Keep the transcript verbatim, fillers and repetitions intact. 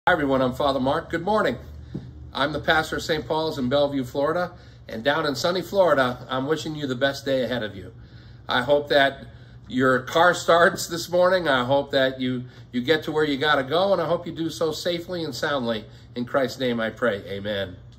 Hi everyone, I'm Father Mark. Good morning. I'm the pastor of Saint Paul's in Bellevue, Florida, and down in sunny Florida, I'm wishing you the best day ahead of you. I hope that your car starts this morning. I hope that you, you get to where you got to go, and I hope you do so safely and soundly. In Christ's name I pray, amen.